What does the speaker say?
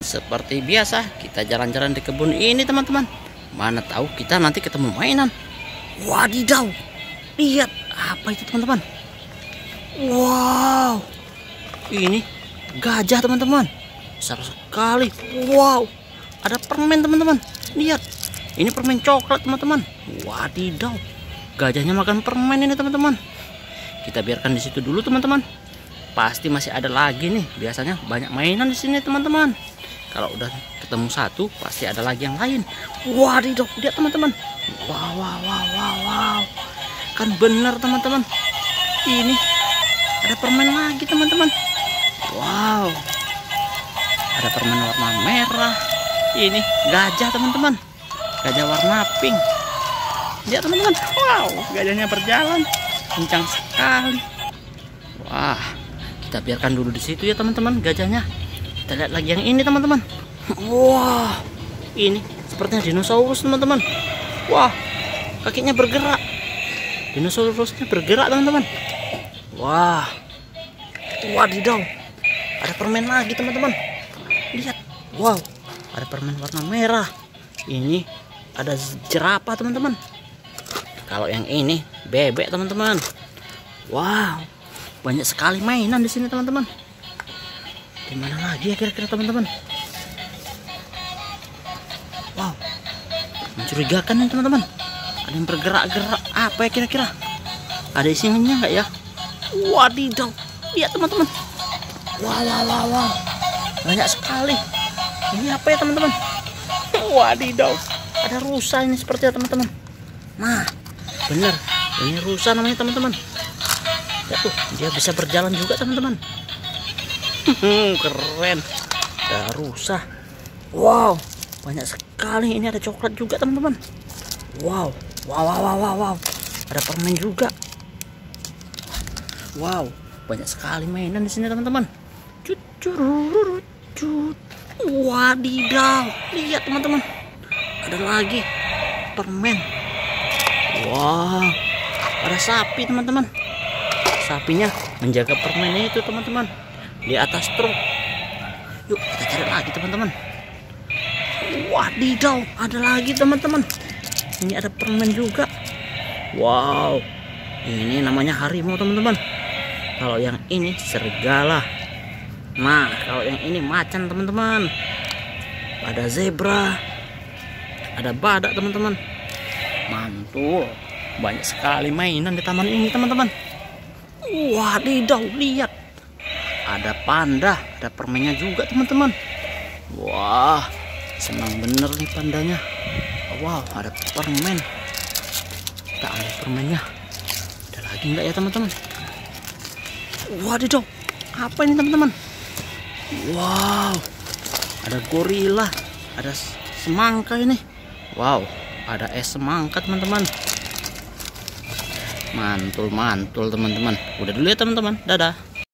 Seperti biasa kita jalan-jalan di kebun ini teman-teman. Mana tahu kita nanti ketemu mainan. Wadidaw, lihat apa itu teman-teman. Wow, ini gajah teman-teman, besar sekali. Wow, ada permen teman-teman. Lihat, ini permen coklat teman-teman. Wadidaw, gajahnya makan permen ini teman-teman. Kita biarkan di situ dulu teman-teman. Pasti masih ada lagi nih. Biasanya banyak mainan di sini teman-teman. Kalau udah ketemu satu, pasti ada lagi yang lain. Wadidaw, lihat teman-teman. Wow, wow, wow, wow, wow. Kan bener teman-teman. Ini ada permen lagi teman-teman. Wow, ada permen warna merah. Ini gajah teman-teman. Gajah warna pink. Lihat teman-teman. Wow, gajahnya berjalan kencang sekali. Wah, kita biarkan dulu di situ ya teman-teman gajahnya. Kita lihat lagi yang ini teman-teman. Wah, ini sepertinya dinosaurus teman-teman. Wah, kakinya bergerak. Dinosaurusnya bergerak teman-teman. Wah, wadidaw, ada permen lagi teman-teman. Lihat, wow, ada permen warna merah. Ini ada jerapah teman-teman. Kalau yang ini bebek teman-teman. Wow, banyak sekali mainan di sini teman-teman. Di mana lagi ya kira-kira teman-teman? Wow, mencurigakan nih teman-teman. Ada yang bergerak-gerak. Apa ya kira-kira? Ada isinya nggak ya? Wadidaw, lihat teman-teman. Wow, wow, wow, wow, banyak sekali. Ini apa ya teman-teman? Wadidaw, ada rusa ini sepertinya teman-teman. Nah, bener, ini rusa namanya teman-teman. Ya tuh, dia bisa berjalan juga teman-teman. Keren, ada rusa. Wow, banyak sekali. Ini ada coklat juga teman-teman. Wow, wow, wow, wow, wow, wow. Ada permen juga. Wow, banyak sekali mainan di sini teman-teman. Wadidaw, lihat teman-teman. Ada lagi permen. Wow, ada sapi teman-teman. Sapinya menjaga permen itu teman-teman di atas truk. Yuk kita cari lagi teman-teman. Wadidaw, ada lagi teman-teman. Ini ada permen juga. Wow, ini namanya harimau teman-teman. Kalau yang ini serigala. Nah, kalau yang ini macan teman-teman. Ada zebra, ada badak teman-teman. Mantul, banyak sekali mainan di taman ini teman-teman. Wadidaw, lihat, ada panda, ada permennya juga teman-teman. Wah, senang bener nih pandanya. Wow, ada permen. Kita ambil permennya. Ada lagi enggak ya teman-teman? Wadidaw, apa ini teman-teman? Wow, ada gorila, ada semangka ini. Wow, ada es semangka teman-teman. Mantul teman-teman. Udah dulu ya teman-teman, dadah.